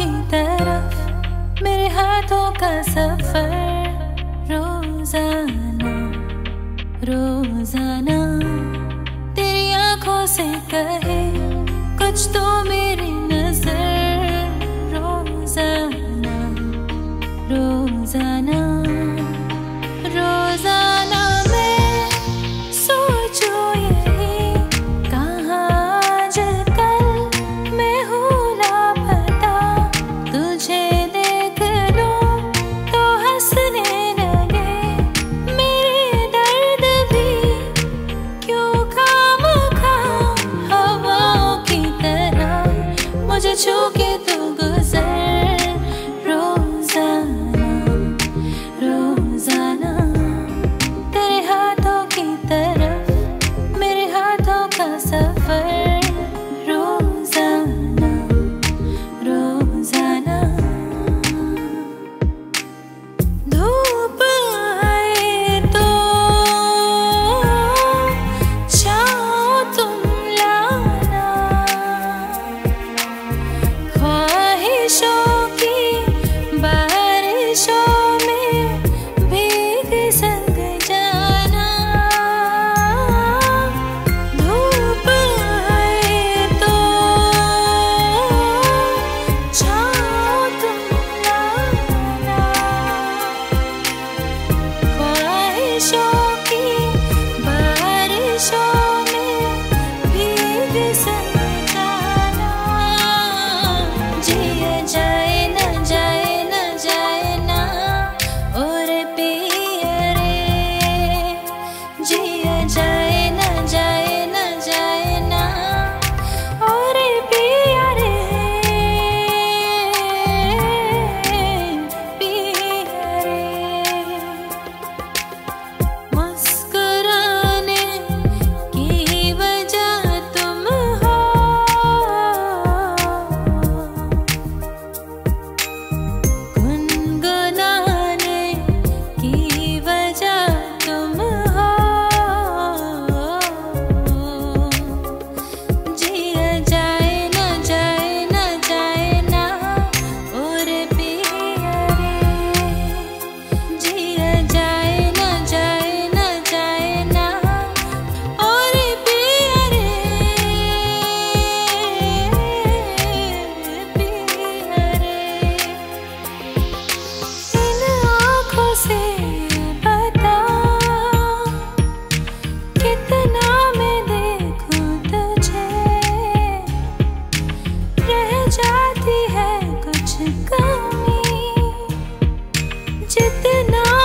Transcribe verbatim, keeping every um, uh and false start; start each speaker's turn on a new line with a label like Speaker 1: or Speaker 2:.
Speaker 1: की तरफ मेरे हाथों का सफर रोजाना रोजाना तेरी आंखों से कहे कुछ तो मेरी नजर रोजाना रोजाना रोजाना मैं सोचूं यही कहाँ आजकल मैं हूँ लापता तुझे देख लूं तो हंसने लगे मेरे दर्द भी क्यों खामखा हवाओं की तरह मुझे छू के तू गुजर रोजाना रोजाना तेरे हाथों की तरफ मेरे हाथों का सफर रोजाना रोजाना धूप आए तो छाओ तुम लाना ख्वाहिशों की बारिशों में भीग संग जाना धूप आए तो छाओ तुम लाना ख्वाहिशों की बारिशों में भीग संग जाना जिया जाए न जाए न जाए ना और पिया रे जिया जाए न जाए न जाए ना और पिया रे पिया रे मुस्कुराने की वजह तुम हो गुनगुनाने की वजह तुम हो जिया जाए न जाए न जाए ना और पिया रे जिया जाए न जाए न जाए ना और पिया रे पिया रे इन आँखों से बता कितना मैं देखूं तुझे रह जाती है कुछ कमी जितना